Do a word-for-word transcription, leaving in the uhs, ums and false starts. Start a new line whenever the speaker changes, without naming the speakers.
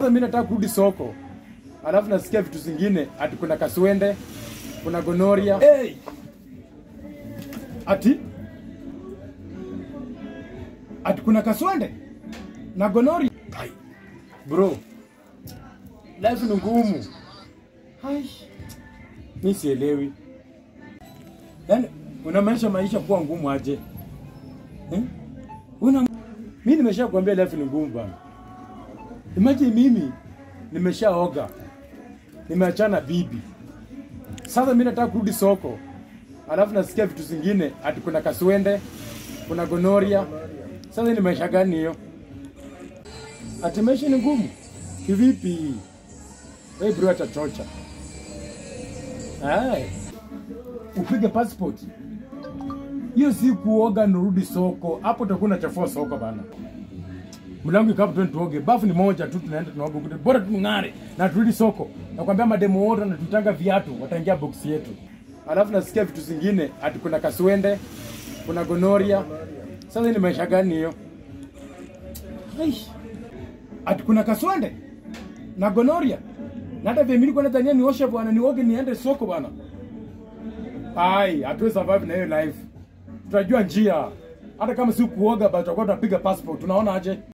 Sasa mimi nataka kurudi soko. Alafu nasikia vitu zingine ati kuna kaswende, kuna gonorrhea. Hey! Ati Ati kuna kaswende na gonorrhea. Hai. Bro. Life ni ngumu. Hai. Mimi sielewi. Yaani unamaanisha maisha kuwa ngumu aje? Eh? Una mimi nimeshakwambia life ni ngumu bana. Imagine mimi nimeshaoga. Nimeachana bibi. Sasa mimi nataka kurudi soko. Alafu nasikia vitu zingine ati kuna kaswende, kuna gonorrhea. Sasa ni maisha gani hiyo? Ati maisha ni ngumu. Kivipi? Hey bro, acha chocha. Hai. Upige passport. Hiyo si kuoga nirudi soko. Hapo utakuwa unachafua soko bana. Mlango ikapo twende tuoge. Bafu ni moja tu, tunaenda tunaoga kule. Bora tung'are na turudi soko. Nakwambia mademo wote na tutanga viatu wataingia box yetu. Alafu nasikia vitu zingine ati kuna kaswende, kuna gonorrhea. Sasa ni maisha gani hiyo? Aish. Ati kuna kaswende na gonorrhea. Na hata vile nilikuwa nadhania nioshe bwana, nioge niende soko bwana. Ai, hatuwezi survive na hiyo life. Tutajua njia. Hata kama si kuoga bado tutakuwa tunapiga passport. Tunaona aje?